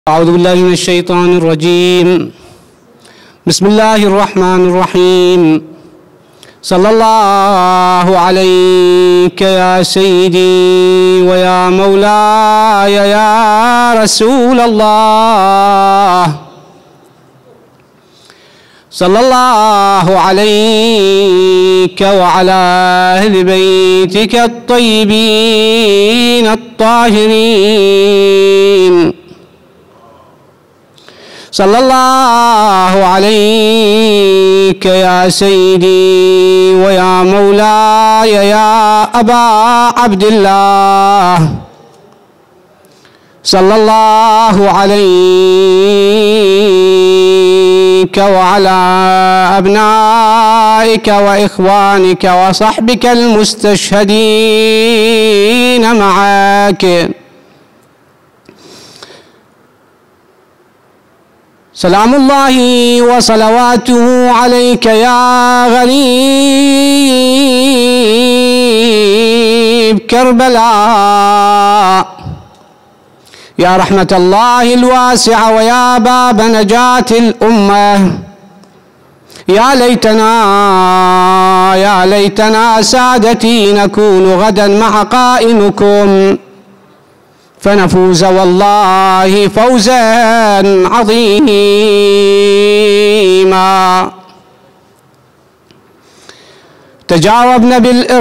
أعوذ بالله من الشيطان الرجيم. بسم الله الرحمن الرحيم. صلى الله عليك يا سيدي ويا مولاي يا رسول الله. صلى الله عليك وعلى أهل بيتك الطيبين الطاهرين. صلى الله عليك يا سيدي ويا مولاي يا أبا عبد الله. صلى الله عليك وعلى أبنائك وإخوانك وصحبك المستشهدين معك. سلام الله وصلواته عليك يا غريب كربلاء، يا رحمة الله الواسعة ويا باب نجاة الأمة. يا ليتنا سادتي نكون غدا مع قائمكم فنفوز والله فوزا عظيما. تجاوبنا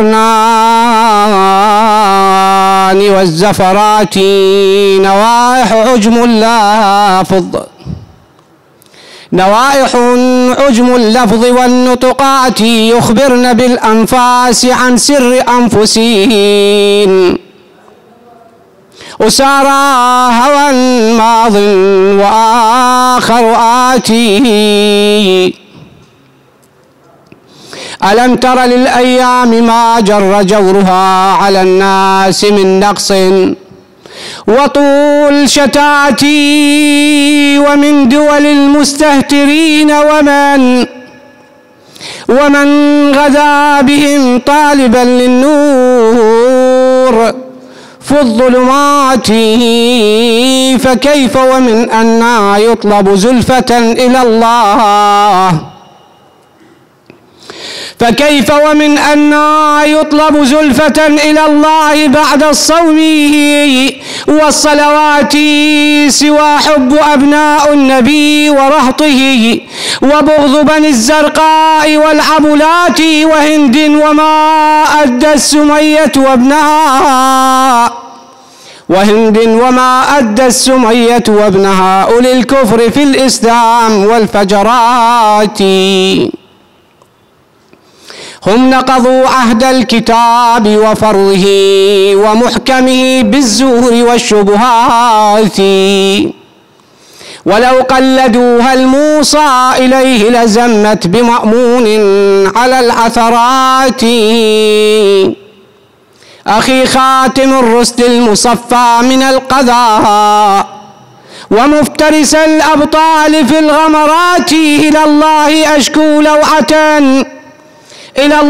بالإرنان والزفرات نوائح عجم اللفظ والنطقات يخبرن بالأنفاس عن سر أنفسين. أسارى هوى ماض وآخر آتي. ألم تر للأيام ما جر جورها على الناس من نقص وطول شتاتي ومن دول المستهترين ومن غدا بهم طالبا للنور في الظلمات. فكيف ومن أن يطلب زلفة إلى الله، فكيف ومن أن يطلب زلفة إلى الله بعد الصوم والصلوات سوى حب أبناء النبي ورهطه وبغض بني الزرقاء والعبلات وهند وما أدى السمية وابنها أولي الكفر في الإسلام والفجرات. هم نقضوا عهد الكتاب وفرضه ومحكمه بالزور والشبهات، ولو قلدوها الموصى إليه لزمت بمأمون على العثرات. أخي خاتم الرسل المصفى من القضاء ومفترس الأبطال في الغمرات، إلى الله أشكو لوعة إلى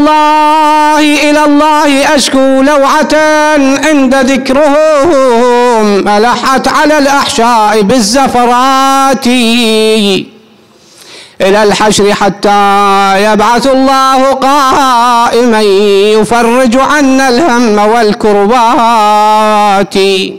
الله أشكو لوعة عند ذكرهم ألحت على الأحشاء بالزفرات. إلى الحشر حتى يبعث الله قائما يفرج عنا الهم والكربات.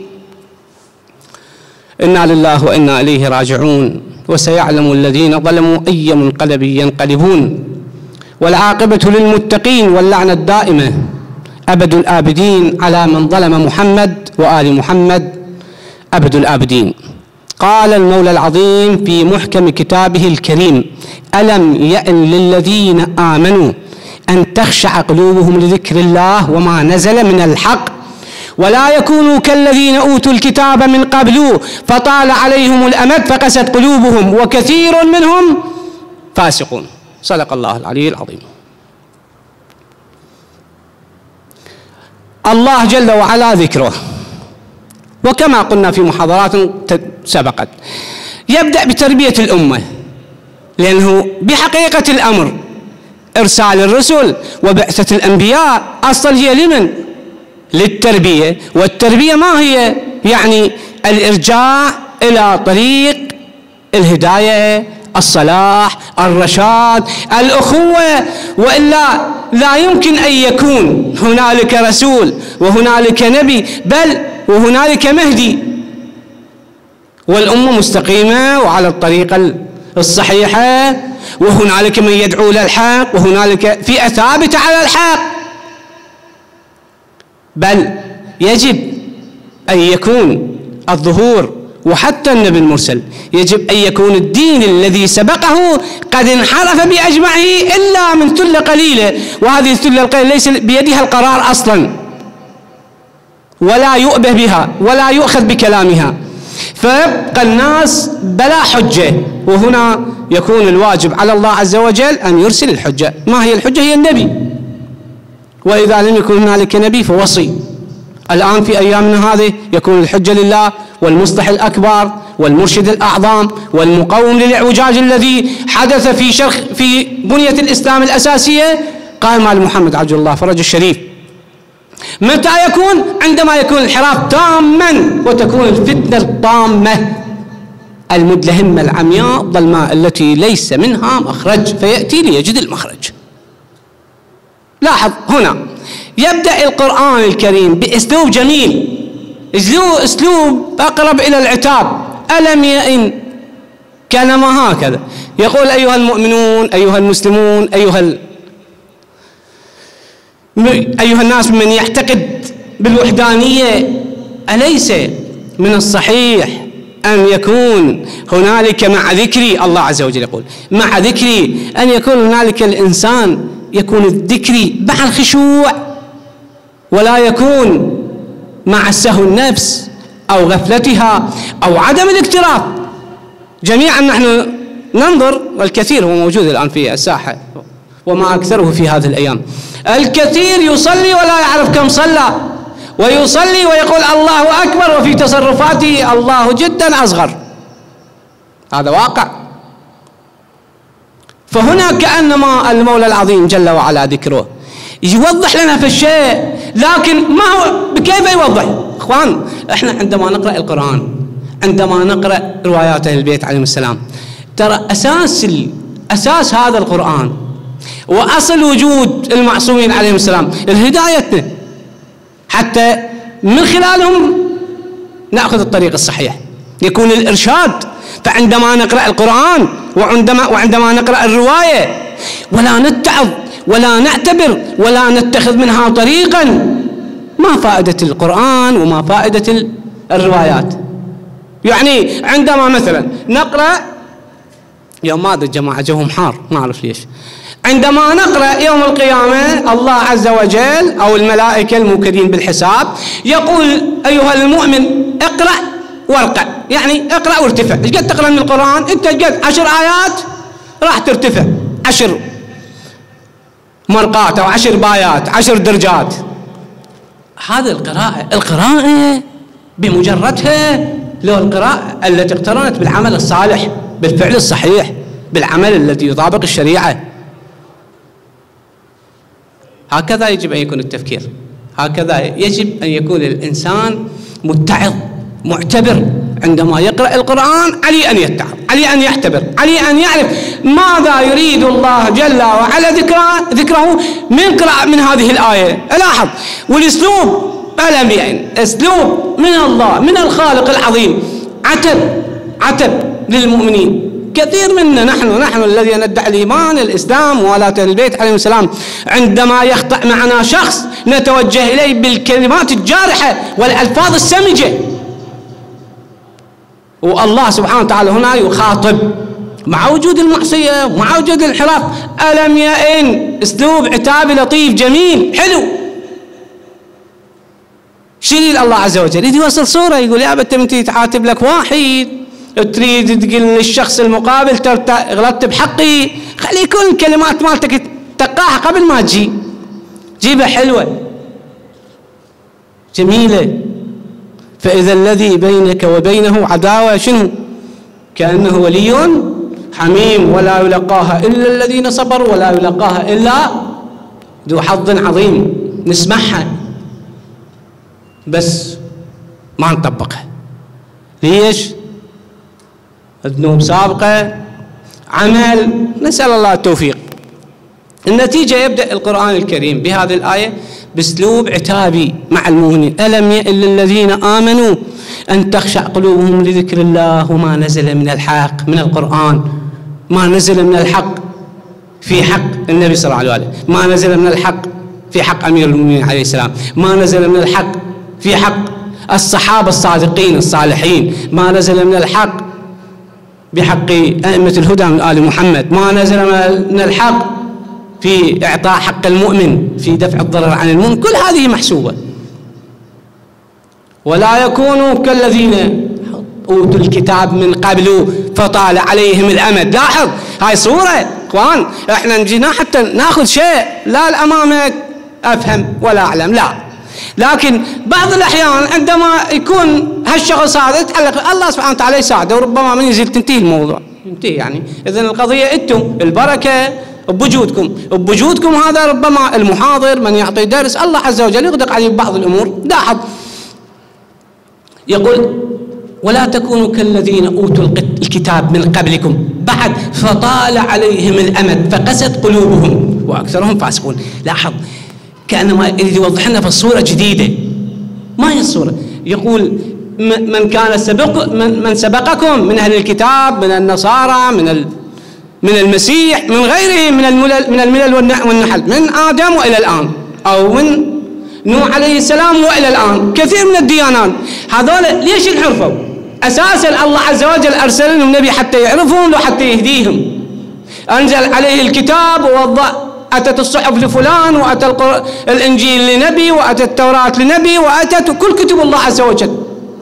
إنا لله وإنا إليه راجعون. وسيعلم الذين ظلموا أي منقلب ينقلبون. والعاقبة للمتقين واللعنة الدائمة أبد الآبدين على من ظلم محمد وآل محمد أبد الآبدين. قال المولى العظيم في محكم كتابه الكريم: ألم يأن للذين آمنوا أن تخشع قلوبهم لذكر الله وما نزل من الحق ولا يكونوا كالذين أوتوا الكتاب من قبل فطال عليهم الأمد فقست قلوبهم وكثير منهم فاسقون. صدق الله العلي العظيم. الله جل وعلا ذكره، وكما قلنا في محاضرات سبقت، يبدأ بتربية الأمة، لأنه بحقيقة الأمر إرسال الرسل وبعثة الأنبياء أصلا هي لمن؟ للتربية. والتربية ما هي؟ يعني الإرجاع إلى طريق الهداية، الصلاح، الرشاد، الأخوة، وإلا لا يمكن أن يكون هنالك رسول وهنالك نبي، بل وهنالك مهدي، والأمة مستقيمة وعلى الطريقة الصحيحة، وهنالك من يدعو للحق، وهنالك فئة ثابتة على الحق. بل يجب أن يكون الظهور، وحتى النبي المرسل يجب أن يكون الدين الذي سبقه قد انحرف بأجمعه إلا من ثلة قليلة، وهذه الثلة القليلة ليس بيدها القرار أصلا، ولا يؤبه بها ولا يؤخذ بكلامها، فيبقى الناس بلا حجة. وهنا يكون الواجب على الله عز وجل أن يرسل الحجة. ما هي الحجة؟ هي النبي، وإذا لم يكن هنالك نبي فوصي. الآن في أيامنا هذه يكون الحجة لله والمصلح الأكبر والمرشد الأعظم والمقوم للإعوجاج الذي حدث في بنية الإسلام الأساسية، قائم على محمد عبد الله فرج الشريف. متى يكون؟ عندما يكون الانحراف تاما، وتكون الفتنة الطامة المدلهمة العمياء الظلماء التي ليس منها مخرج، فيأتي ليجد المخرج. لاحظ هنا يبدأ القرآن الكريم بأسلوب جميل، أسلوب أقرب إلى العتاب. ألم يئن، كلمة هكذا، يقول أيها المؤمنون، أيها المسلمون، أيها الناس من يعتقد بالوحدانية، أليس من الصحيح أن يكون هنالك مع ذكري، الله عز وجل يقول مع ذكري، أن يكون هنالك الإنسان يكون الذكري مع الخشوع، ولا يكون مع السهو النفس أو غفلتها أو عدم الاكتراث. جميعا نحن ننظر، والكثير هو موجود الآن في الساحة وما أكثره في هذه الأيام، الكثير يصلي ولا يعرف كم صلى، ويصلي ويقول الله أكبر وفي تصرفاته الله جدا أصغر. هذا واقع. فهنا كأنما المولى العظيم جل وعلا ذكره يوضح لنا في الشيء، لكن ما هو كيف يوضح؟ اخوان، احنا عندما نقرأ القرآن، عندما نقرأ روايات أهل البيت عليهم السلام، ترى أساس هذا القرآن وأصل وجود المعصومين عليهم السلام الهدايتنا، حتى من خلالهم نأخذ الطريق الصحيح، يكون الإرشاد. فعندما نقرأ القرآن وعندما نقرأ الرواية ولا نتعظ ولا نعتبر ولا نتخذ منها طريقا، ما فائدة القرآن وما فائدة الروايات؟ يعني عندما مثلا نقرأ يوم، ما أدري الجماعة جوهم حار ما أعرف ليش، عندما نقرأ يوم القيامة الله عز وجل أو الملائكة الموكلين بالحساب يقول أيها المؤمن اقرأ وارقع، يعني اقرأ وارتفع. ايش قد تقرأ من القرآن؟ انت قد 10 آيات راح ترتفع 10 مرقات أو 10 بايات، 10 درجات. هذه القراءة بمجردها، لو القراءة التي اقترنت بالعمل الصالح، بالفعل الصحيح، بالعمل الذي يطابق الشريعة. هكذا يجب أن يكون التفكير، هكذا يجب أن يكون الإنسان متعظ معتبر عندما يقرأ القرآن، عليه أن يتعظ، عليه أن يعتبر، عليه أن يعرف ماذا يريد الله جل وعلا ذكره من هذه الآية. لاحظ، والأسلوب ألم يئن، أسلوب من الله، من الخالق العظيم، عتب للمؤمنين. كثير منا نحن الذين ندعي الإيمان، الإسلام، ولاة البيت عليهم السلام، عندما يخطأ معنا شخص نتوجه إليه بالكلمات الجارحة والألفاظ السمجة، والله سبحانه وتعالى هنا يخاطب مع وجود المعصية ومع وجود الانحراف. ألم يئن، أسلوب عتابي لطيف جميل حلو. شيل الله عز وجل يريد يوصل صورة، يقول يا بنت انت تعاتب لك واحد، تريد تقول للشخص المقابل غلطت بحقي، خلي يكون الكلمات مالتك تقاها قبل ما جيبها حلوة جميلة. فإذا الذي بينك وبينه عداوة شنو؟ كأنه ولي حميم، ولا يلقاها إلا الذين صبروا ولا يلقاها إلا ذو حظ عظيم. نسمعها بس ما نطبقها. ليش؟ ذنوب سابقة، عمل، نسأل الله التوفيق. النتيجة يبدأ القرآن الكريم بهذه الآية باسلوب عتابي مع المؤمنين: ألم يئن للذين آمنوا أن تخشع قلوبهم لذكر الله وما نزل من الحق. من القرآن ما نزل من الحق في حق النبي صلى الله عليه وسلم، ما نزل من الحق في حق أمير المؤمنين عليه السلام، ما نزل من الحق في حق الصحابة الصادقين الصالحين، ما نزل من الحق بحق أئمة الهدى من آل محمد، ما نزل من الحق في إعطاء حق المؤمن في دفع الضرر عن المؤمن. كل هذه محسوبة. ولا يكونوا كالذين أوتوا الكتاب من قبل فطال عليهم الأمد. لاحظ هاي صورة اخوان، احنا نجينا حتى ناخذ شيء لا الأمامك أفهم ولا أعلم، لا، لكن بعض الأحيان عندما يكون هالشخص هذا يتعلق الله سبحانه وتعالى يساعده، وربما من يزيد تنتهي الموضوع، ينتهي يعني. إذن القضية أنتم البركة بوجودكم هذا. ربما المحاضر من يعطي درس الله عز وجل يغدق عليه بعض الأمور. لاحظ يقول: ولا تكونوا كالذين أوتوا الكتاب من قبلكم بعد فطال عليهم الأمد فقست قلوبهم وأكثرهم فاسقون. لاحظ كأنما يوضح لنا في الصورة جديدة. ما هي الصورة؟ يقول: من سبقكم من أهل الكتاب، من النصارى، من المسيح، من غيره من الملل والنحل، من آدم وإلى الآن، أو من نوح عليه السلام وإلى الآن، كثير من الديانات. هذول ليش انحرفوا؟ أساسا الله عز وجل أرسل لهم نبي حتى يعرفهم وحتى يهديهم. أنزل عليه الكتاب ووضع، أتت الصحف لفلان، وأتى الإنجيل لنبي، وأتت التوراة لنبي، وأتت كل كتب الله عز وجل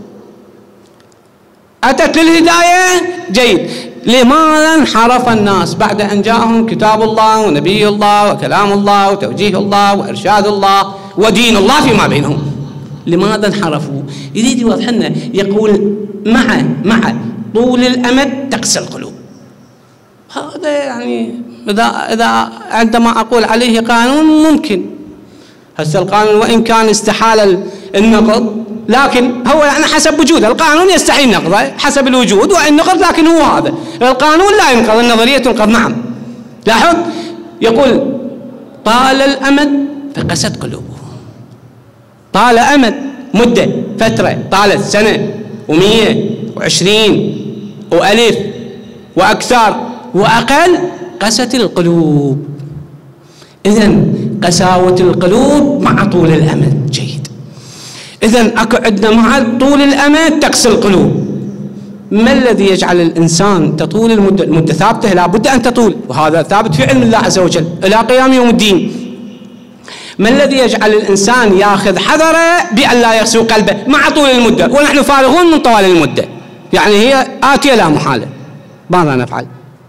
أتت للهداية. جيد. لماذا انحرف الناس بعد أن جاءهم كتاب الله ونبي الله وكلام الله وتوجيه الله وإرشاد الله ودين الله فيما بينهم؟ لماذا انحرفوا؟ يريد يوضح لنا. يقول: مع طول الأمد تقسى القلوب. هذا يعني إذا عندما أقول عليه قانون ممكن. هسه القانون وإن كان استحال النقض، لكن هو يعني حسب وجوده. القانون يستحيل نقضه حسب الوجود وإن نقض، لكن هو هذا القانون لا ينقض، النظرية تنقض. نعم. لاحظ يقول: طال الأمد فقست قلوبهم. طال أمد، مدة، فترة، طالت سنة و120 و1000 وأكثر وأقل، قست القلوب. إذن قساوة القلوب مع طول الأمد. جيد. إذن أكو عندنا مع طول الأمد تقسى القلوب. ما الذي يجعل الإنسان تطول المدة ثابتة؟ لا بد أن تطول، وهذا ثابت في علم الله عز وجل إلى قيام يوم الدين. ما الذي يجعل الإنسان يأخذ حذره بأن لا يقسو قلبه مع طول المدة ونحن فارغون من طوال المدة؟ يعني هي آتية لا محالة. ماذا نفعل؟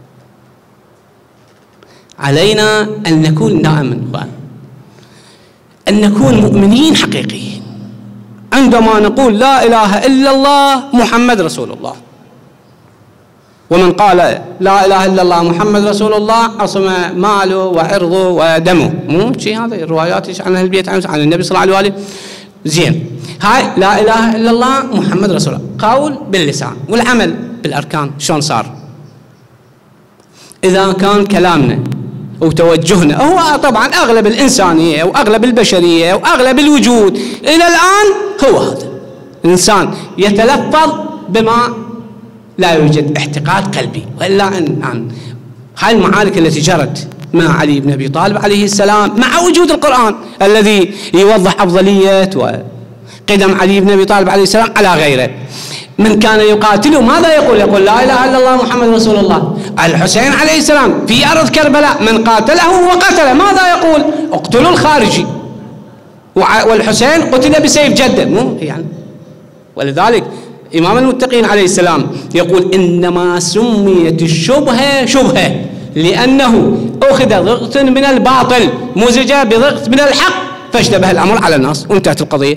علينا أن نكون دائما أن نكون مؤمنين حقيقيين. عندما نقول لا إله إلا الله محمد رسول الله، ومن قال لا إله إلا الله محمد رسول الله عصم ماله وعرضه ودمه. مو شيء هذا الروايات عن أهل البيت عن النبي صلى الله عليه وآله. زين. هاي لا إله إلا الله محمد رسول الله قول باللسان والعمل بالأركان. شلون صار؟ إذا كان كلامنا وتوجهنا هو طبعا أغلب الإنسانية وأغلب البشرية وأغلب الوجود إلى الآن هو هذا، الإنسان يتلفظ بما لا يوجد احتقاد قلبي. وإلا عن هاي المعارك التي جرت مع علي بن أبي طالب عليه السلام، مع وجود القرآن الذي يوضح أفضلية وقدم علي بن أبي طالب عليه السلام على غيره. من كان يقاتله ماذا يقول؟ يقول لا إله إلا الله محمد رسول الله. الحسين عليه السلام في أرض كربلاء من قاتله وقتله ماذا يقول؟ اقتلوا الخارجي. والحسين قتل بسيف جده. مو يعني. ولذلك إمام المتقين عليه السلام يقول: إنما سميت الشبهة شبهة لأنه أخذ ضغط من الباطل مزج بضغط من الحق فاشتبه الأمر على الناس وانتهت القضية.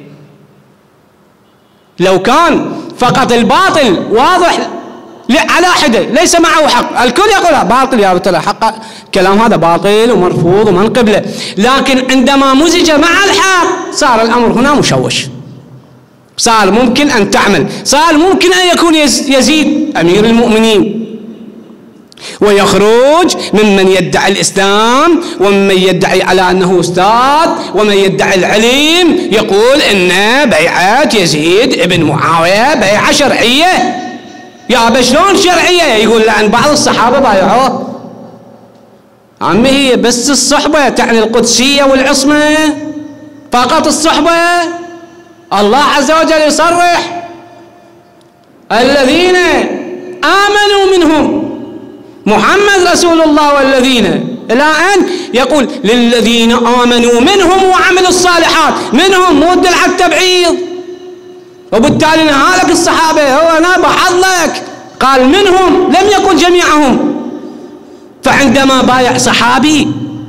لو كان فقط الباطل واضح على حده ليس معه حق، الكل يقول باطل يا بطل حق، كلام هذا باطل ومرفوض ومن قبله. لكن عندما مزج مع الحق صار الأمر هنا مشوش. صار ممكن أن تعمل، صار ممكن أن يكون يزيد أمير المؤمنين ويخرج ممن يدعي الإسلام ومن يدعي على أنه أستاذ ومن يدعي العلم، يقول إن بيعة يزيد ابن معاوية بيعة شرعية. يا شلون شرعية؟ يقول لأن بعض الصحابة بايعوه. عمي هي بس الصحبة تعني القدسية والعصمة، فقط الصحبة. الله عز وجل يصرح الذين آمنوا منهم محمد رسول الله والذين إلى أن يقول للذين آمنوا منهم وعملوا الصالحات، منهم مود على التبعيض، وبالتالي نهالك الصحابة هو أنا بحظك قال منهم لم يقل جميعهم. فعندما بايع صحابي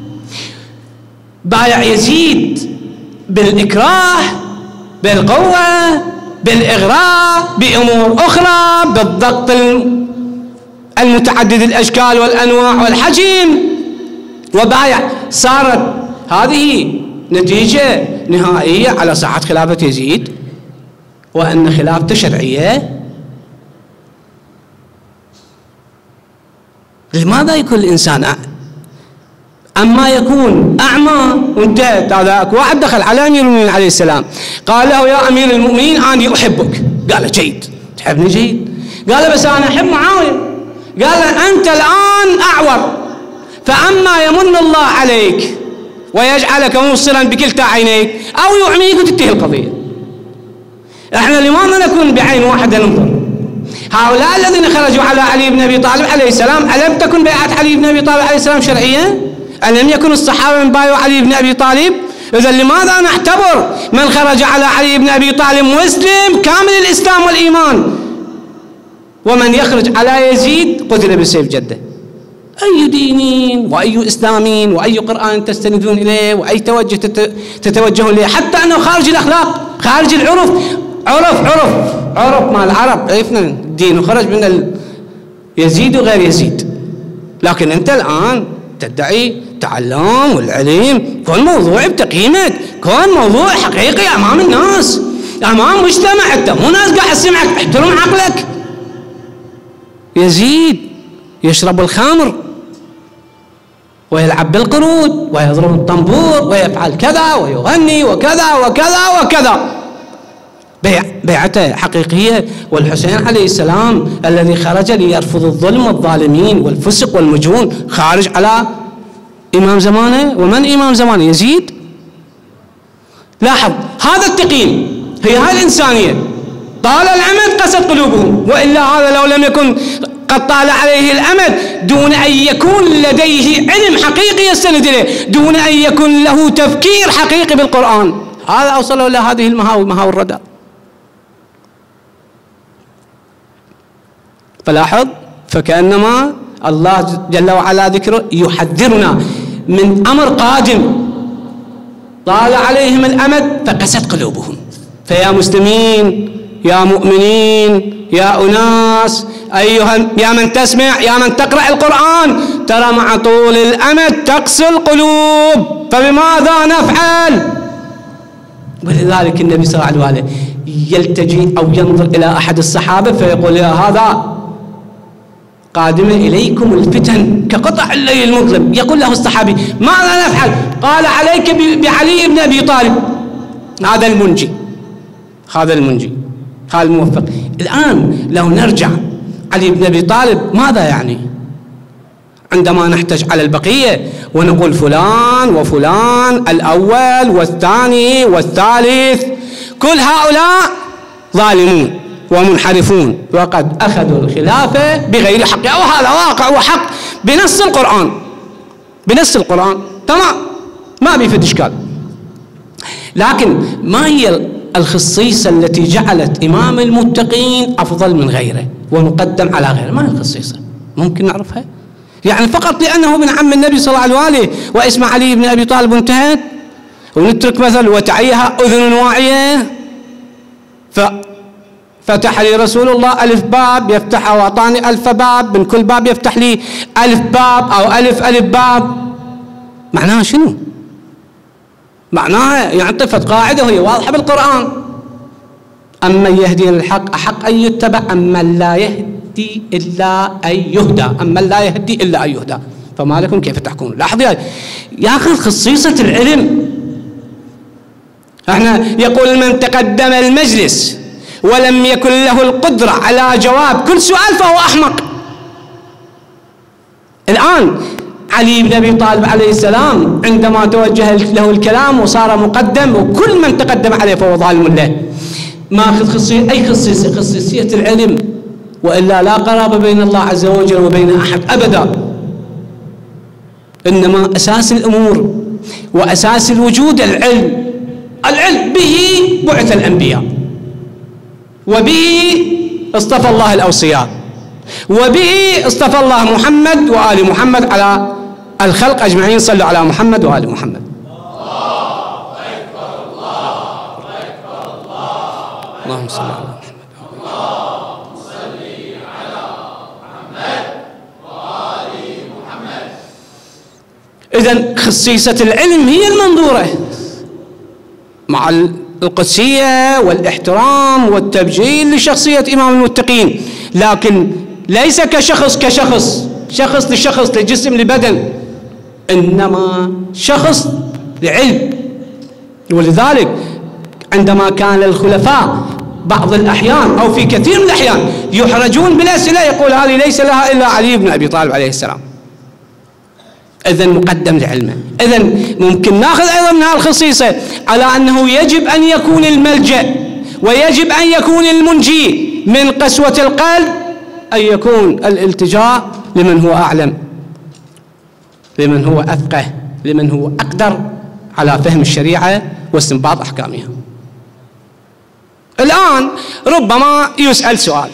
بايع يزيد بالإكراه بالقوة بالإغراء بأمور أخرى بالضغط المتعدد الأشكال والأنواع والحجم وبايع، صارت هذه نتيجة نهائية على صحة خلافة يزيد وأن خلافته شرعية. لماذا يكون الإنسان أما يكون أعمى وانتهت؟ هذا واحد دخل على أمير المؤمنين عليه السلام قال له يا أمير المؤمنين أنا أحبك. قال له جيد، تحبني جيد؟ قال له بس أنا أحب معاوية. قال له أنت الآن أعور، فأما يمن الله عليك ويجعلك مبصرا بكلتا عينيك أو يعميك وتنتهي القضية. احنا لماذا نكون بعين واحدة ننظر؟ هؤلاء الذين خرجوا على علي بن أبي طالب عليه السلام، ألم تكن بيعة علي بن أبي طالب عليه السلام شرعية؟ ألم يكن الصحابة من بايعوا علي بن أبي طالب؟ إذا لماذا نعتبر من خرج على علي بن أبي طالب مسلم كامل الإسلام والإيمان، ومن يخرج على يزيد قتل بسيف جده؟ أي دين وأي إسلام وأي قرآن تستندون إليه وأي توجه تتوجهون إليه؟ حتى أنه خارج الأخلاق، خارج العرف، عرف مع العرب عرفنا الدين وخرج من يزيد وغير يزيد. لكن أنت الآن تدعي تعلم والعلم، كون موضوع بتقييمك، كون موضوع حقيقي أمام الناس أمام مجتمع، أنت مو ناس قاعد تسمعك، احترم عقلك. يزيد يشرب الخمر ويلعب بالقرود ويضرب الطنبور ويفعل كذا ويغني وكذا وكذا وكذا. بيعته حقيقية. والحسين عليه السلام الذي خرج ليرفض الظلم والظالمين والفسق والمجون خارج على إمام زمانه. ومن إمام زمانه؟ يزيد. لاحظ هذا التقييم، هي هاي الإنسانية. طال الأمد قست قلوبهم، وإلا هذا لو لم يكن قد طال عليه الأمد دون أن يكون لديه علم حقيقي يستند إليه، دون أن يكون له تفكير حقيقي بالقرآن، هذا أوصله إلى هذه المهاوي الردى. فلاحظ، فكأنما الله جل وعلا ذكره يحذرنا من أمر قادم. طال عليهم الأمد فقست قلوبهم. فيا مسلمين، يا مؤمنين، يا أناس، يا من تسمع، يا من تقرأ القرآن، ترى مع طول الأمد تقسى القلوب، فبماذا نفعل؟ ولذلك النبي صلى الله عليه وسلم يلتجي أو ينظر إلى أحد الصحابة فيقول يا هذا قادمة إليكم الفتن كقطع الليل المظلم. يقول له الصحابي ماذا نفعل؟ قال عليك بعلي بن أبي طالب، هذا المنجي، هذا الموفق. الآن لو نرجع علي بن أبي طالب ماذا يعني عندما نحتج على البقية ونقول فلان وفلان الأول والثاني والثالث كل هؤلاء ظالمون ومنحرفون وقد أخذوا الخلافة بغير حقها، وهذا واقع وحق بنص القرآن تمام، ما بيفيد إشكال. لكن ما هي الخصيصة التي جعلت إمام المتقين أفضل من غيره ومقدم على غيره؟ ما هي الخصيصة؟ ممكن نعرفها؟ يعني فقط لأنه ابن عم النبي صلى الله عليه وآله واسمه علي بن أبي طالب وانتهت، ونترك مثل وتعيها أذن واعية. فتح لي رسول الله 1000 باب يفتحها وأعطاني 1000 باب، من كل باب يفتح لي 1000 باب أو 1000 باب. معناها شنو؟ معناها يعني طفت قاعدة وهي واضحة بالقرآن، أمن يهدي الحق أحق أن يتبع أمن لا يهدي إلا أن يهدى، أمن لا يهدي إلا أن يهدى، فما لكم كيف تحكمون. لاحظ ياخذ خصيصة العلم. احنا يقول من تقدم المجلس ولم يكن له القدرة على جواب كل سؤال فهو أحمق. الآن علي بن أبي طالب عليه السلام عندما توجه له الكلام وصار مقدم، وكل من تقدم عليه فهو ظالم له، ماخذ خصيصية العلم، وإلا لا قرابة بين الله عز وجل وبين أحد أبدا. إنما أساس الأمور وأساس الوجود العلم. العلم به بعث الأنبياء، وبه اصطفى الله الأوصياء، وبه اصطفى الله محمد وآل محمد على الخلق أجمعين. صلوا على محمد وآل محمد. الله أكبر الله أكبر الله. اللهم صل على محمد. اللهم صل على محمد وآل محمد. إذن خصيصة العلم هي المنظورة، مع القدسية والاحترام والتبجيل لشخصية إمام المتقين، لكن ليس شخص لشخص، لجسم لبدن، إنما شخص لعلم. ولذلك عندما كان الخلفاء بعض الأحيان أو في كثير من الأحيان يحرجون بالأسئلة، يقول هذه ليس لها إلا علي بن أبي طالب عليه السلام. إذن مقدم لعلمه. إذن ممكن ناخذ أيضا من هالخصيصة على أنه يجب أن يكون الملجأ ويجب أن يكون المنجي من قسوة القلب، أن يكون الالتجاء لمن هو أعلم، لمن هو أفقه، لمن هو أقدر على فهم الشريعة واستنباط أحكامها. الآن ربما يسأل سؤال،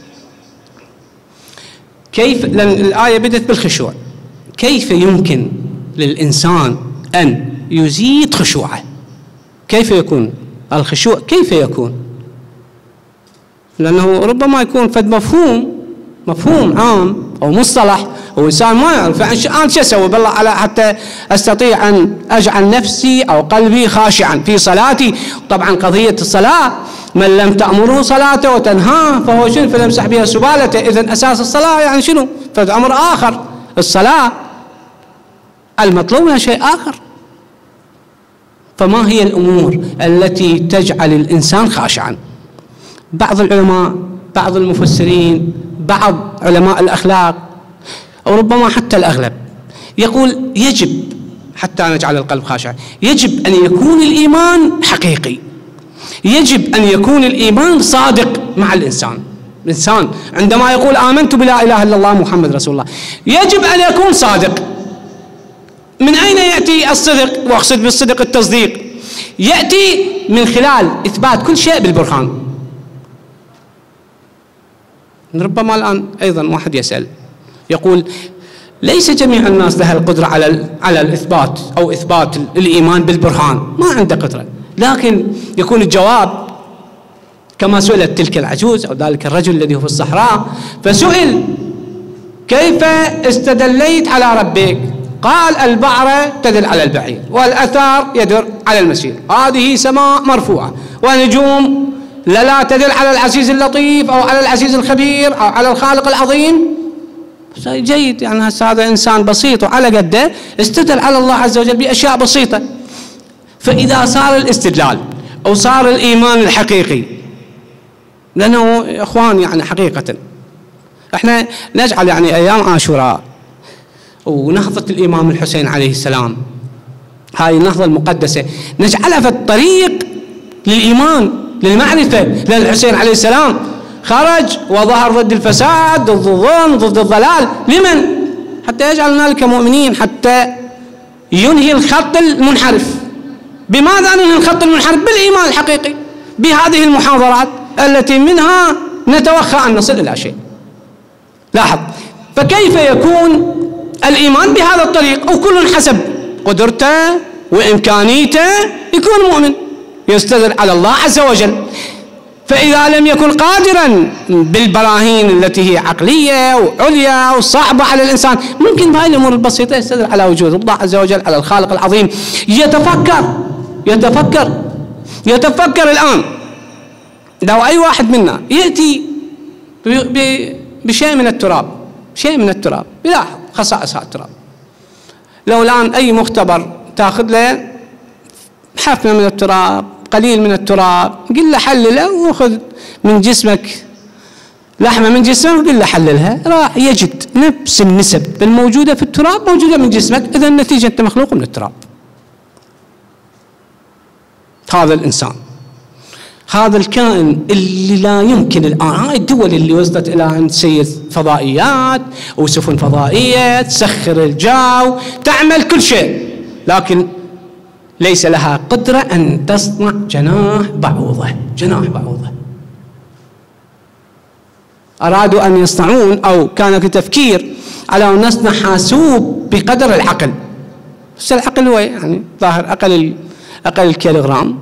كيف، لأن الآية بدت بالخشوع، كيف يمكن للإنسان أن يزيد خشوعه؟ كيف يكون الخشوع؟ كيف يكون؟ لأنه ربما يكون فد مفهوم عام أو مصطلح وإنسان ما يعرف. أنا شو أسوي بالله على حتى أستطيع أن أجعل نفسي أو قلبي خاشعا في صلاتي؟ طبعا قضية الصلاة، من لم تأمره صلاته وتنهاه فهو شنو؟ فليمسح بها سبالته. إذن أساس الصلاة يعني شنو؟ فد أمر آخر. الصلاة المطلوب منها شيء آخر. فما هي الأمور التي تجعل الإنسان خاشعا؟ بعض العلماء، بعض المفسرين، بعض علماء الأخلاق، أو ربما حتى الأغلب، يقول يجب حتى نجعل القلب خاشعا يجب أن يكون الإيمان حقيقي، يجب أن يكون الإيمان صادق مع الإنسان. الإنسان عندما يقول آمنت بلا إله إلا الله محمد رسول الله، يجب أن يكون صادق. من أين يأتي الصدق؟ وأقصد بالصدق التصديق. يأتي من خلال إثبات كل شيء بالبرهان. ربما الآن أيضا واحد يسأل يقول ليس جميع الناس لها القدرة على الإثبات أو إثبات الإيمان بالبرهان، ما عنده قدرة. لكن يكون الجواب كما سئلت تلك العجوز أو ذلك الرجل الذي هو في الصحراء، فسئل كيف استدليت على ربك؟ قال البعرة تدل على البعير، والأثار يدل على المسير، هذه سماء مرفوعة، ونجوم لا تدل على العزيز اللطيف أو على العزيز الخبير أو على الخالق العظيم. جيد، يعني هذا إنسان بسيط وعلى قده استدل على الله عز وجل بأشياء بسيطة. فإذا صار الاستدلال أو صار الإيمان الحقيقي، لأنه يا إخوان يعني حقيقة احنا نجعل يعني أيام عاشوراء ونهضة الإمام الحسين عليه السلام، هاي النهضة المقدسة نجعلها في الطريق للإيمان للمعرفة، لأن الحسين عليه السلام خرج وظهر ضد الفساد، ضد الظلم، ضد الضلال. لمن؟ حتى يجعل هنالك مؤمنين، حتى ينهي الخط المنحرف. بماذا ننهي الخط المنحرف؟ بالإيمان الحقيقي، بهذه المحاضرات التي منها نتوخى أن نصل إلى شيء. لاحظ، فكيف يكون الإيمان بهذا الطريق؟ أو كل حسب قدرته وإمكانيته يكون مؤمن يستدل على الله عز وجل. فإذا لم يكن قادرا بالبراهين التي هي عقلية وعليا وصعبة على الإنسان، ممكن بهاي الأمور البسيطة يستدل على وجود الله عز وجل، على الخالق العظيم. يتفكر الآن لو أي واحد منا يأتي بشيء من التراب، شيء من التراب، يلاحظ خصائص هذا التراب. لو الآن أي مختبر تأخذ له حفنة من التراب، قليل من التراب، قل له حلله وخذ من جسمك لحمة من جسمك وقل له حللها، راح يجد نفس النسب الموجودة في التراب موجودة من جسمك. إذا النتيجة أنت مخلوق من التراب. هذا الإنسان، هذا الكائن اللي لا يمكن الآن، هاي الدول اللي وصلت إلى أن تسير فضائيات وسفن فضائية تسخر الجو تعمل كل شيء، لكن ليس لها قدرة أن تصنع جناح بعوضة. جناح بعوضة أرادوا أن يصنعون، أو كان في تفكير على أن نصنع حاسوب بقدر العقل، بس العقل هو يعني ظاهر أقل الكيلوغرام.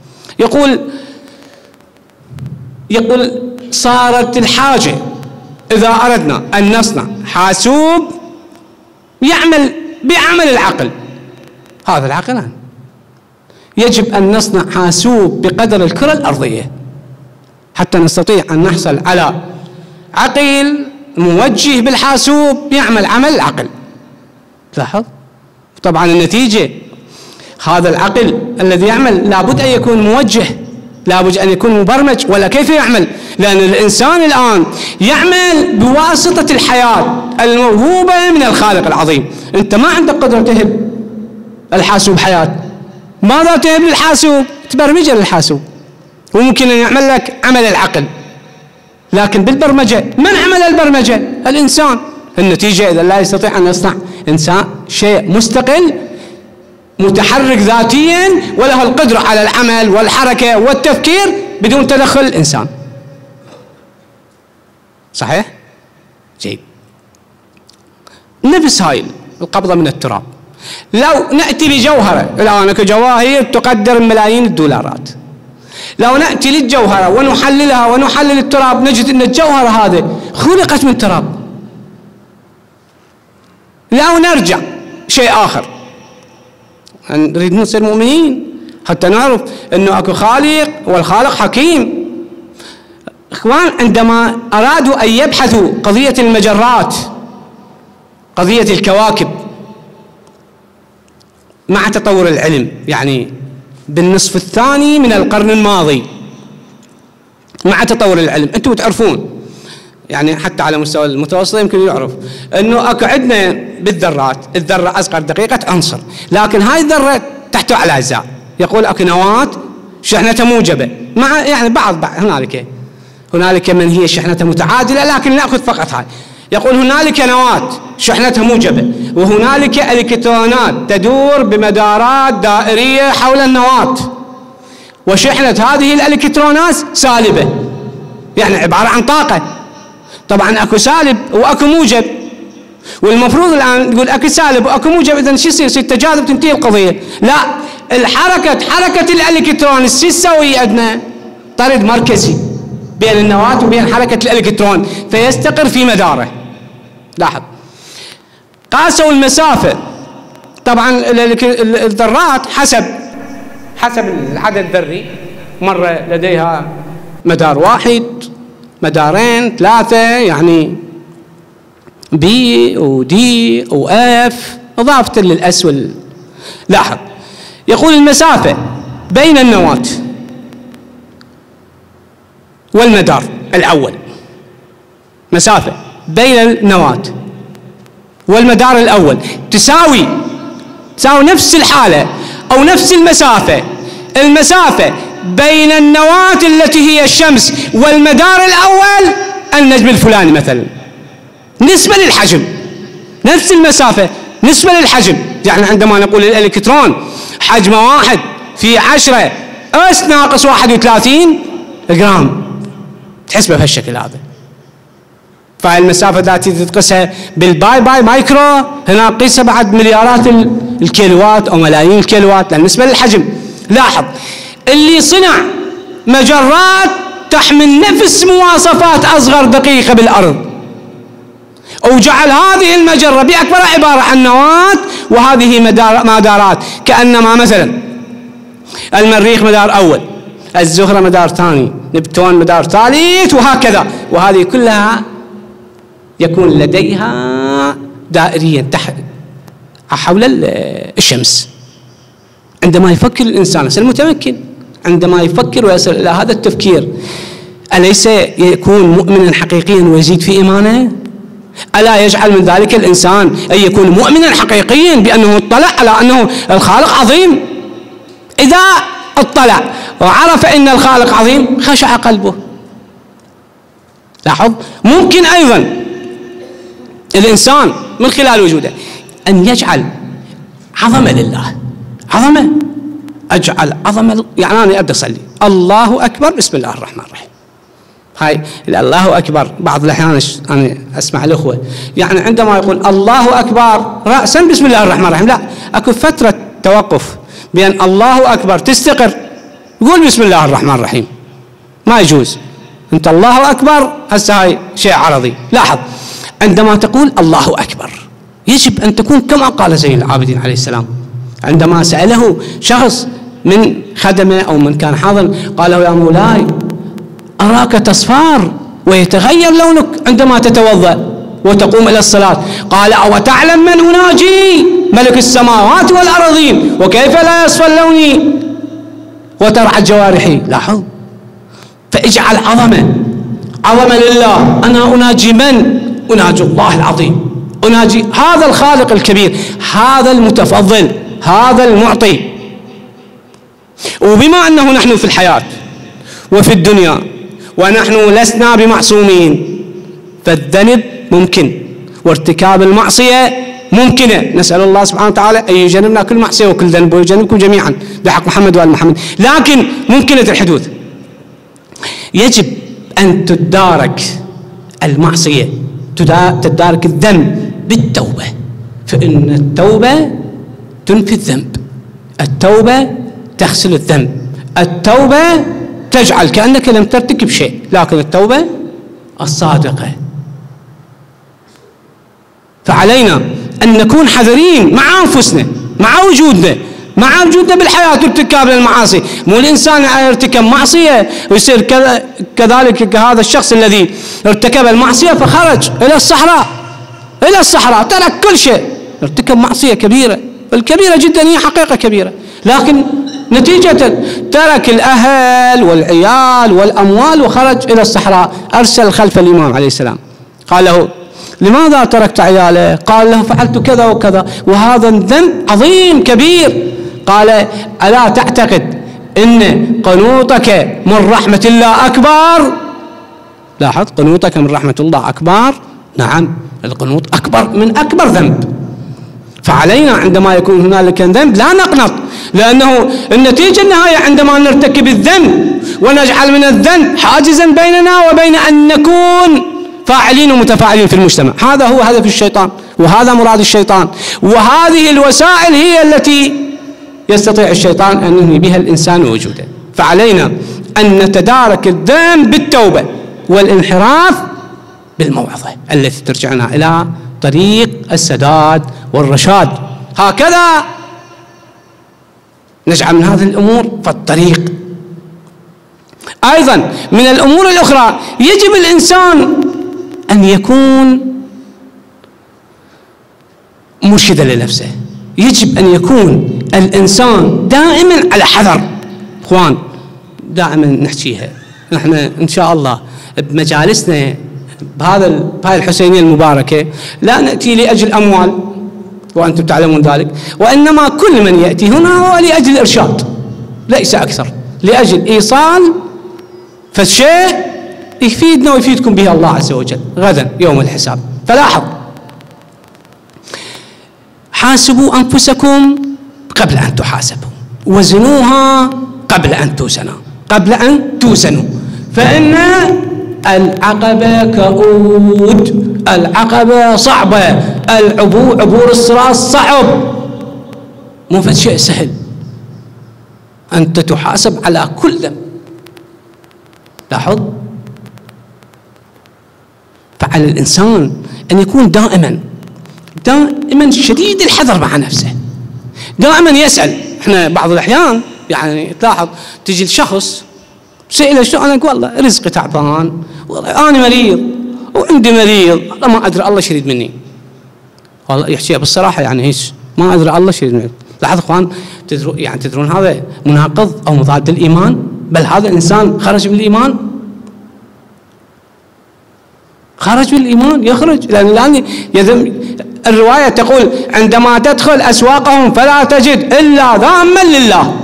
يقول صارت الحاجة إذا أردنا أن نصنع حاسوب يعمل بعمل العقل، هذا العقل يجب أن نصنع حاسوب بقدر الكرة الأرضية حتى نستطيع أن نحصل على عقل موجه بالحاسوب يعمل عمل العقل. لاحظ طبعا النتيجة، هذا العقل الذي يعمل لابد أن يكون موجه، لابد أن يكون مبرمج. ولا كيف يعمل؟ لأن الإنسان الآن يعمل بواسطة الحياة الموهوبة من الخالق العظيم. أنت ما عندك قدرة تهب الحاسوب حياة، ماذا تهب للحاسوب؟ تبرمجه للحاسوب، وممكن أن يعمل لك عمل العقل، لكن بالبرمجة من عمل البرمجة؟ الإنسان. النتيجة إذا لا يستطيع أن يصنع إنسان شيء مستقل متحرك ذاتيا وله القدرة على العمل والحركة والتفكير بدون تدخل الإنسان. صحيح؟ جيد. نفس هاي القبضة من التراب، لو نأتي بجوهرة الآن كجواهر تقدر ملايين الدولارات، لو نأتي للجوهرة ونحللها ونحلل التراب نجد أن الجوهرة هذه خلقت من تراب. لو نرجع شيء آخر، نريد نصير مؤمنين حتى نعرف أنه أكو خالق والخالق حكيم. إخوان عندما أرادوا أن يبحثوا قضية المجرات، قضية الكواكب، مع تطور العلم يعني بالنصف الثاني من القرن الماضي، مع تطور العلم أنتم تعرفون يعني حتى على مستوى المتوسط يمكن يعرف أنه أكو عندنا بالذرات، الذرة أصغر دقيقة عنصر، لكن هاي الذرة تحتوي على أجزاء. يقول أكو نواة شحنتها موجبة، مع يعني بعض هنالك من هي شحنتها متعادلة، لكن نأخذ فقط هاي. يقول هنالك نواة شحنتها موجبة، وهنالك إلكترونات تدور بمدارات دائرية حول النواة، وشحنة هذه الإلكترونات سالبة، يعني عبارة عن طاقة. طبعا أكو سالب وأكو موجب، والمفروض الآن نقول أكو سالب وأكو موجب، إذن شو يصير تجاذب تنتهي القضية. لا، حركة الإلكترون شو تسوي؟ عندنا طرد مركزي بين النواة وبين حركة الإلكترون فيستقر في مداره. لاحظ قاسوا المسافة، طبعا الذرات حسب العدد الذري، مرة لديها مدار واحد، مدارين، ثلاثة، يعني بي ودي وإف إضافة للأس لاحظ يقول المسافة بين النواة والمدار الأول، مسافة بين النواة والمدار الأول تساوي نفس الحالة أو نفس المسافة بين النواة التي هي الشمس والمدار الأول النجم الفلاني مثلا، نسبة للحجم، نفس المسافة نسبة للحجم. يعني عندما نقول الإلكترون حجمه 1 في 10 أس ناقص 31 جرام، تحسبه بهالشكل هذا. فالمسافة التي تقيسها بالباي مايكرو، هنا قيسها بعد مليارات الكيلوات أو ملايين الكيلوات بالنسبة للحجم. لاحظ اللي صنع مجرات تحمل نفس مواصفات أصغر دقيقة بالأرض، وجعل هذه المجرة بأكبرها عبارة عن نواة، وهذه مدارات، كأنما مثلا المريخ مدار أول، الزهرة مدار ثاني، نبتون مدار ثالث، وهكذا. وهذه كلها يكون لديها دائريا تحت حول الشمس. عندما يفكر الإنسان المتمكن، عندما يفكر ويصل إلى هذا التفكير، أليس يكون مؤمنا حقيقيا ويزيد في إيمانه؟ ألا يجعل من ذلك الإنسان أن يكون مؤمنا حقيقيا بأنه اطلع على أنه الخالق عظيم؟ إذا اطلع وعرف أن الخالق عظيم خشع قلبه. لاحظ، ممكن أيضا الإنسان من خلال وجوده أن يجعل عظمة لله، عظمة، أجعل عظمة، يعني أنا أبدأ أصلي الله أكبر بسم الله الرحمن الرحيم. هاي الله أكبر بعض الأحيان أنا أسمع الأخوة يعني عندما يقول الله أكبر رأسا بسم الله الرحمن الرحيم، لا، أكو فترة توقف بأن الله أكبر تستقر يقول بسم الله الرحمن الرحيم، ما يجوز. أنت الله أكبر هسه هاي شيء عرضي. لاحظ، عندما تقول الله أكبر يجب أن تكون كما قال زين العابدين عليه السلام عندما سأله شخص من خدمه أو من كان حاضر، قال له يا مولاي أراك تصفار ويتغير لونك عندما تتوضأ وتقوم إلى الصلاة. قال أو تعلم من أناجي ملك السماوات والأرضين وكيف لا يصفى لوني وترعى جوارحي. لاحظ، فاجعل عظمة لله. أنا أناجي من؟ أناجي الله العظيم، أناجي هذا الخالق الكبير، هذا المتفضل، هذا المعطي. وبما أنه نحن في الحياة وفي الدنيا ونحن لسنا بمعصومين، فالذنب ممكن وارتكاب المعصية ممكنة. نسأل الله سبحانه وتعالى أن يجنبنا كل معصية وكل ذنب ويجنبكم جميعا بحق محمد وآل محمد، لكن ممكنة الحدوث. يجب أن تدارك المعصية، تدارك الذنب بالتوبة، فإن التوبة تنفي الذنب، التوبة تغسل الذنب، التوبة تجعل كأنك لم ترتكب شيء، لكن التوبة الصادقة. فعلينا أن نكون حذرين مع أنفسنا، مع وجودنا بالحياة وارتكاب المعاصي. مو الإنسان يرتكب معصية ويصير كذلك كهذا الشخص الذي ارتكب المعصية فخرج إلى الصحراء ترك كل شيء، ارتكب معصية كبيرة، الكبيرة جدا هي حقيقة كبيرة، لكن نتيجة ترك الأهل والعيال والأموال وخرج إلى الصحراء. أرسل خلف الإمام عليه السلام، قال له لماذا تركت عياله؟ قال له فعلت كذا وكذا وهذا الذنب عظيم كبير. قال ألا تعتقد إن قنوطك من رحمة الله أكبر؟ لاحظ، قنوطك من رحمة الله أكبر. نعم، القنوط أكبر من أكبر ذنب. فعلينا عندما يكون هنالك ذنب لا نقنط، لأنه النتيجة النهاية عندما نرتكب الذنب ونجعل من الذنب حاجزا بيننا وبين أن نكون فاعلين ومتفاعلين في المجتمع. هذا هو هدف الشيطان وهذا مراد الشيطان، وهذه الوسائل هي التي يستطيع الشيطان أن ينهي بها الإنسان وجوده. فعلينا أن نتدارك الذنب بالتوبة والانحراف بالموعظة التي ترجعنا إلى طريق السداد والرشاد. هكذا نجعل من هذه الأمور فالطريق. أيضا من الأمور الأخرى يجب الإنسان أن يكون مرشدا لنفسه، يجب أن يكون الإنسان دائما على حذر. إخوان، دائما نحكيها نحن إن شاء الله بمجالسنا بهاي الحسينية المباركة، لا نأتي لأجل أموال وأنتم تعلمون ذلك، وإنما كل من يأتي هنا هو لأجل الإرشاد ليس أكثر، لأجل إيصال فالشيء يفيدنا ويفيدكم به الله عز وجل غدا يوم الحساب. فلاحظ، حاسبوا أنفسكم قبل أن تحاسبوا، وزنوها قبل أن توزنوا، فإن العقبة كؤود، العقبة صعبة، عبور الصراط صعب، مو في شيء سهل. أنت تحاسب على كل ذنب. لاحظ، فعلى الإنسان أن يكون دائما شديد الحذر مع نفسه، دائما يسأل. احنا بعض الأحيان يعني تلاحظ تجي الشخص سئل شو، أنا والله رزقي تعبان، والله أنا مريض وعندي مريض، والله ما أدري الله يريد مني. والله يحكيها بالصراحة يعني هيك، ما أدري الله يريد مني. لاحظ اخوان، تدرون هذا مناقض او مضاد للايمان، بل هذا انسان خرج من الايمان، خرج من الايمان، يخرج. لان الان الروايه تقول عندما تدخل اسواقهم فلا تجد الا ذاما لله.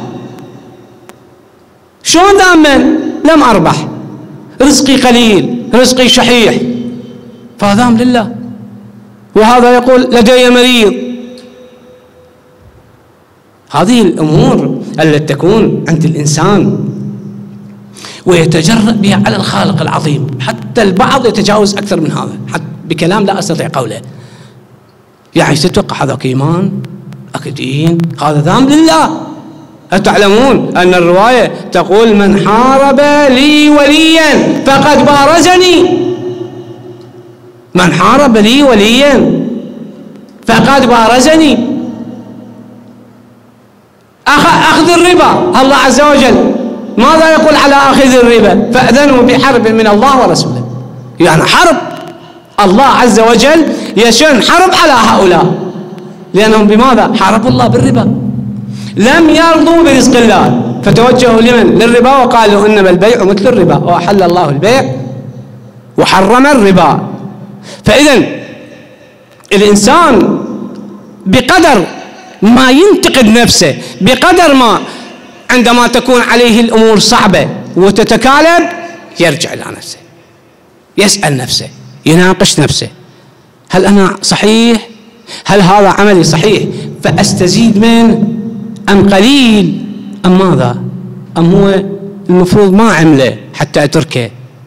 شلون ذاما؟ لم اربح، رزقي قليل، رزقي شحيح، فذام لله. وهذا يقول لدي مريض. هذه الأمور التي تكون عند الإنسان ويتجرأ بها على الخالق العظيم، حتى البعض يتجاوز أكثر من هذا حتى بكلام لا أستطيع قوله. يعني تتوقع هذاك إيمان، هذاك دين، هذا ذنب لله. أتعلمون أن الرواية تقول من حارب لي وليا فقد بارزني، من حارب لي وليا فقد بارزني. أخذ الربا، الله عز وجل ماذا يقول على أخذ الربا؟ فأذنوا بحرب من الله ورسوله. يعني حرب، الله عز وجل يشن حرب على هؤلاء، لأنهم بماذا؟ حاربوا الله بالربا، لم يرضوا برزق الله، فتوجهوا لمن؟ للربا، وقالوا إنما البيع مثل الربا، وأحل الله البيع وحرم الربا. فإذا الإنسان بقدر ما ينتقد نفسه، بقدر ما عندما تكون عليه الأمور صعبة وتتكالب يرجع إلى نفسه، يسأل نفسه، يناقش نفسه، هل أنا صحيح؟ هل هذا عملي صحيح فأستزيد منه أم قليل أم ماذا؟ أم هو المفروض ما عمله حتى أتركه؟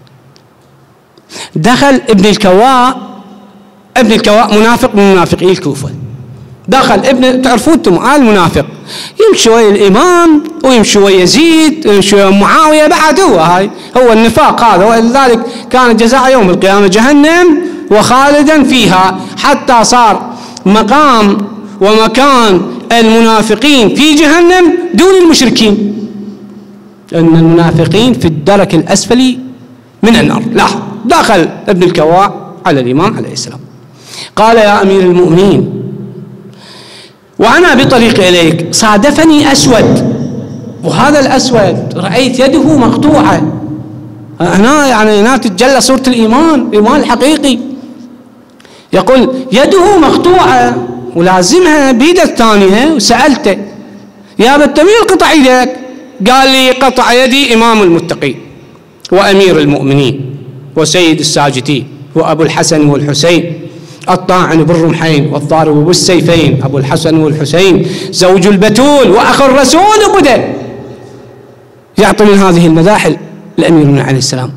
دخل ابن الكواء منافق من منافقي الكوفة، دخل ابن، تعرفون انتم المنافق يمشي ويا الإمام ويمشي ويا يزيد ويمشي ويا معاوية، بعد هو النفاق هذا، ولذلك كان جزاء يوم القيامة جهنم وخالدا فيها، حتى صار مقام ومكان المنافقين في جهنم دون المشركين، لأن المنافقين في الدرك الأسفل من النار. لاحظ، دخل ابن الكواء على الإمام عليه السلام، قال يا أمير المؤمنين وأنا بطريق إليك صادفني أسود، وهذا الأسود رأيت يده مقطوعة. هنا تتجلى صورة الإيمان الحقيقي. يقول يده مقطوعة ولازمها بيده الثانية، وسألته يا أبا التمير قطع يدك، قال لي قطع يدي إمام المتقين وأمير المؤمنين وسيد الساجدين وأبو الحسن والحسين، الطاعن بالرمحين والضارب بالسيفين، أبو الحسن والحسين زوج البتول وأخو الرسول، وبدأ يعطي من هذه المداحل لأميرنا عليه السلام.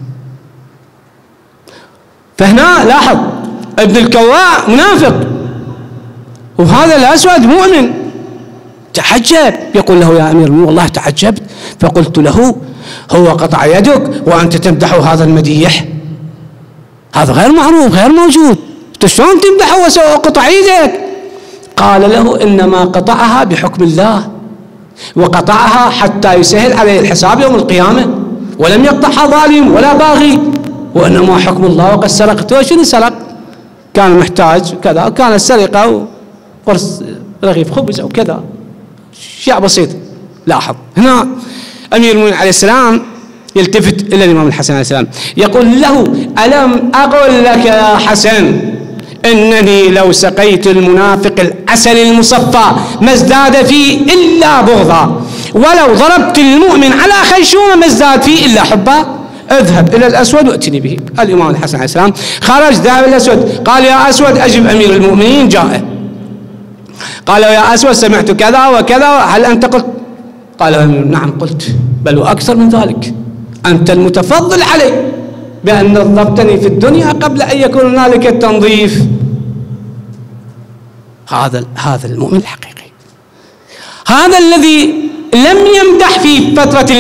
فهنا لاحظ ابن الكواء منافق، وهذا الأسود مؤمن. تعجب، يقول له يا أمير المؤمنين والله تعجبت، فقلت له هو قطع يدك وأنت تمدح هذا المديح؟ هذا غير معروف، غير موجود، شلون تمدحه وقطع يدك؟ قال له إنما قطعها بحكم الله، وقطعها حتى يسهل عليه الحساب يوم القيامة، ولم يقطعها ظالم ولا باغي، وإنما حكم الله. وقد سرقته، شنو سرق؟ كان محتاج كذا، وكان السرقة وقرص رغيف خبز أو كذا، شيء بسيط. لاحظ هنا أمير المؤمنين عليه السلام يلتفت إلى الإمام الحسن عليه السلام يقول له ألم أقل لك يا حسن إنني لو سقيت المنافق العسل المصفى ما ازداد فيه إلا بغضا، ولو ضربت المؤمن على خيشومه ما ازداد فيه إلا حبا. اذهب إلى الأسود وأتني به. الإمام الحسن عليه السلام خرج، ذهب إلى الأسود، قال يا أسود أجب أمير المؤمنين جاء. قال يا أسود سمعت كذا وكذا، هل أنت قلت؟ قال نعم قلت، بل وأكثر من ذلك، أنت المتفضل علي بأن نظفتني في الدنيا قبل أن يكون هنالك التنظيف. هذا المؤمن الحقيقي، هذا الذي لم يمدح في فترة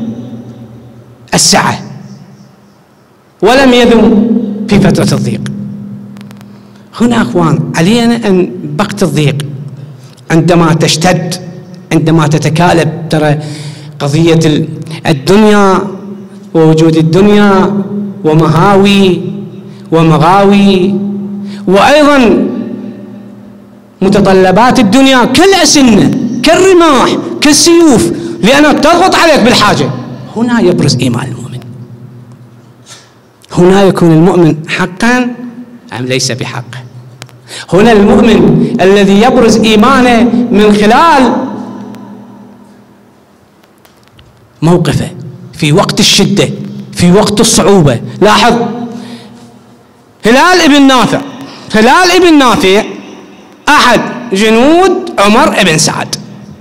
السعة ولم يذم في فترة الضيق. هنا أخوان علينا أن وقت الضيق عندما تشتد، عندما تتكالب، ترى قضية الدنيا ووجود الدنيا ومهاوي ومغاوي، وأيضا متطلبات الدنيا كالأسنة كالرماح كالسيوف، لأنها تضغط عليك بالحاجة. هنا يبرز إيمان المؤمن، هنا يكون المؤمن حقا أم ليس بحق. هنا المؤمن الذي يبرز إيمانه من خلال موقفه في وقت الشدة في وقت الصعوبة. لاحظ هلال ابن نافع أحد جنود عمر بن سعد،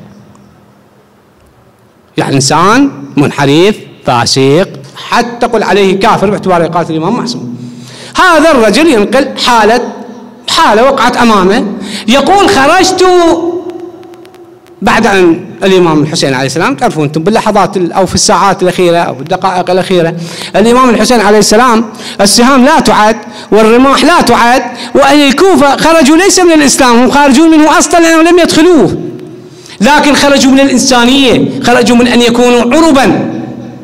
يعني إنسان منحرف فاسق، حتى قل عليه كافر باعتباره قاتل الإمام معصوم. هذا الرجل ينقل حالة وقعت أمامه، يقول خرجت بعد أن الإمام الحسين عليه السلام، تعرفون أنتم باللحظات أو في الساعات الأخيرة أو الدقائق الأخيرة الإمام الحسين عليه السلام السهام لا تعد والرماح لا تعد، وأهل الكوفة خرجوا ليس من الإسلام، هم خارجون منه أصلا لأنهم لم يدخلوه، لكن خرجوا من الإنسانية، خرجوا من أن يكونوا عربا.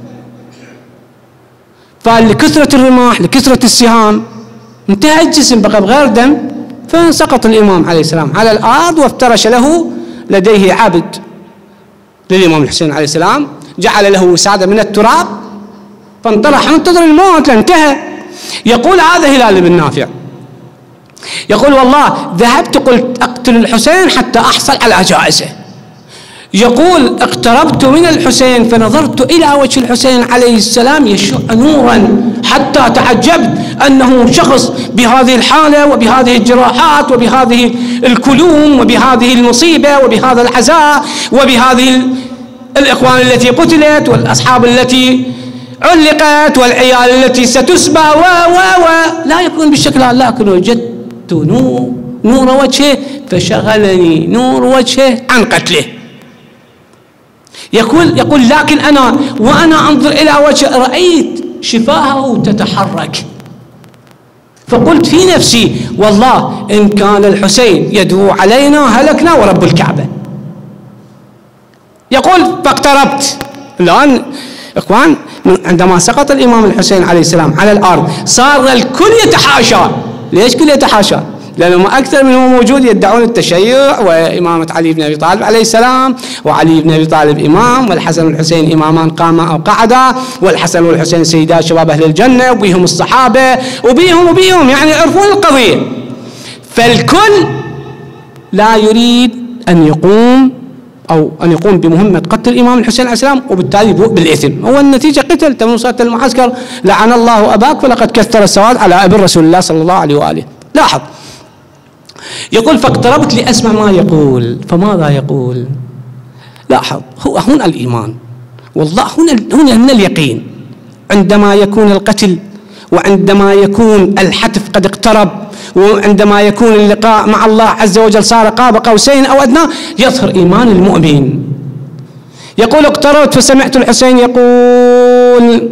فلكثرة الرماح لكثرة السهام انتهى الجسم بقى بغير دم، فسقط الإمام عليه السلام على الأرض، وافترش له لديه عبد للإمام الحسين عليه السلام، جعل له وسادة من التراب، فانطرح منتظر الموت لانتهى. يقول هذا هلال بن نافع، يقول والله ذهبت قلت أقتل الحسين حتى أحصل على جائزة. يقول اقتربت من الحسين فنظرت إلى وجه الحسين عليه السلام يشع نورا، حتى تعجبت أنه شخص بهذه الحالة وبهذه الجراحات وبهذه الكلوم وبهذه المصيبة وبهذا العزاء وبهذه الإخوان التي قتلت والأصحاب التي علقت والعيال التي ستسبى لا يكون بالشكل هذا، لكن وجدت نور وجهه فشغلني نور وجهه عن قتله. يقول لكن وأنا أنظر إلى وجهه رأيت شفاهه تتحرك، فقلت في نفسي والله إن كان الحسين يدعو علينا هلكنا ورب الكعبة. يقول فاقتربت. الآن إخوان عندما سقط الإمام الحسين عليه السلام على الأرض صار الكل يتحاشى. ليش كل يتحاشى؟ لأنهم أكثر منهم موجود يدعون التشيع وإمامة علي بن أبي طالب عليه السلام، وعلي بن أبي طالب إمام والحسن والحسين إمامان قاما أو قعدا، والحسن والحسين سيدات شباب أهل الجنة، وبيهم الصحابة وبيهم يعني يعرفون القضية. فالكل لا يريد أن يقوم بمهمة قتل الإمام الحسين عليه السلام، وبالتالي يبوء بالإثم. هو النتيجة قتل تموسات المعسكر، لعن الله أباك فلقد كثر السواد على ابن رسول الله صلى الله عليه وآله. لاحظ يقول فاقتربت لأسمع ما يقول، فماذا يقول؟ لاحظ هنا الإيمان، والله هنا اليقين. عندما يكون القتل وعندما يكون الحتف قد اقترب وعندما يكون اللقاء مع الله عز وجل صار قاب قوسين أو أدنى يظهر إيمان المؤمن. يقول اقتربت فسمعت الحسين يقول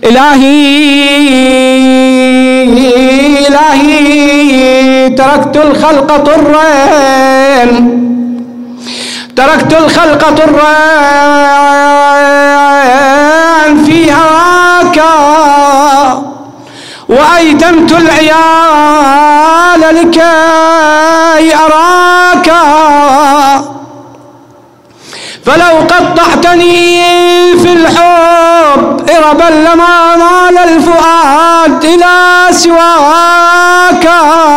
إلهي تركت الخلق طرا في هواك وأيتمت العيال لكي أراك، فلو قطعتني في الحب إربا لما مال الفؤاد إلى سواك.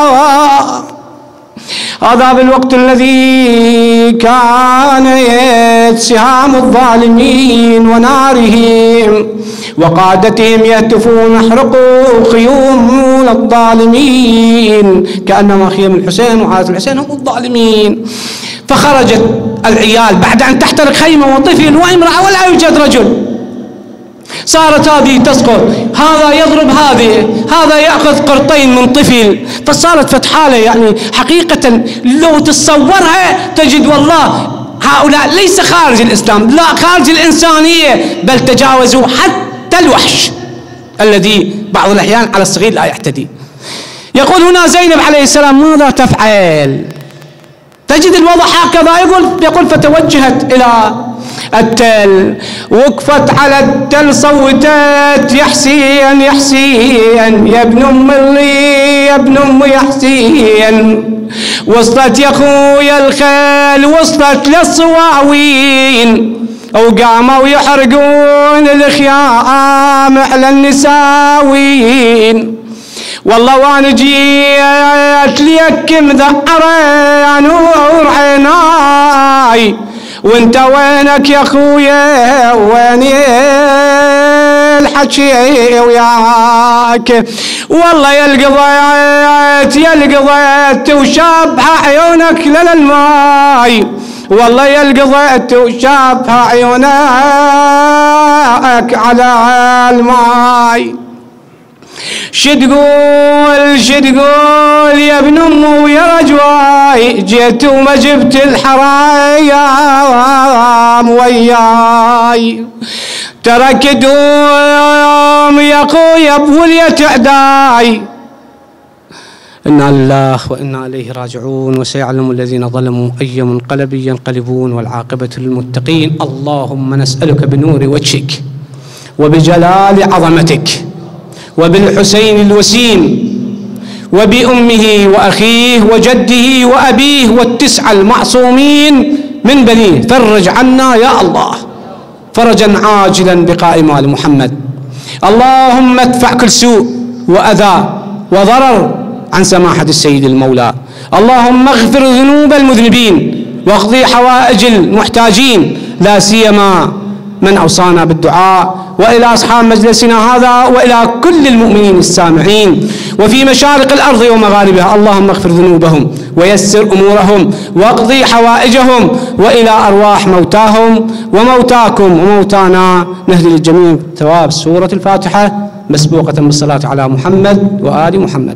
هذا بالوقت الذي كانت سهام الظالمين ونارهم وقادتهم يهتفون احرقوا خيوم الظالمين، كأنما خيم الحسين وعائلة الحسين هم الظالمين. فخرجت العيال بعد أن تحترق خيمة وطفل وامرأة ولا يوجد رجل، صارت هذه تسقط، هذا يضرب هذا يأخذ قرطين من طفل، فصارت فتحالة. يعني حقيقة لو تتصورها تجد والله هؤلاء ليس خارج الإسلام، لا خارج الإنسانية، بل تجاوزوا حتى الوحش الذي بعض الأحيان على الصغير لا يعتدي. يقول هنا زينب عليه السلام ماذا تفعل؟ تجد الوضع هكذا. يقول فتوجهت إلى التل، وقفت على التل صوتت يا حسين يا حسين يا ابن ام اللي يا ابن ام يا حسين. وصلت يا اخويا الخيل وصلت للصواوين، وقاموا يحرقون الخيام على النساوين. والله وانا جيت ليك مذعرة نور عيناي، وانت وينك يا اخويا وين الحكي وياك. والله يا القضيت وشابها عيونك للماي، والله يا القضيت وشابها عيونك على الماي. شتقول يا ابن امه ويا رجواي، جيت وما جبت الحرايم وياي. ترك دوم يا اخويا بولية عداي. إنا لله وإنا إليه راجعون، وسيعلم الذين ظلموا أي منقلب ينقلبون، والعاقبة للمتقين. اللهم نسألك بنور وجهك وبجلال عظمتك وبالحسين الوسيم وبأمه وأخيه وجده وأبيه والتسعة المعصومين من بنيه، فرج عنا يا الله فرجا عاجلا بقائم آل محمد. اللهم ادفع كل سوء وأذى وضرر عن سماحة السيد المولى. اللهم اغفر ذنوب المذنبين واقضي حوائج المحتاجين، لا سيما من أوصانا بالدعاء، وإلى أصحاب مجلسنا هذا وإلى كل المؤمنين السامعين وفي مشارق الأرض ومغاربها. اللهم اغفر ذنوبهم ويسر أمورهم واقضي حوائجهم، وإلى أرواح موتاهم وموتاكم وموتانا نهدي للجميع ثواب سورة الفاتحة مسبوقة بالصلاة على محمد وآل محمد.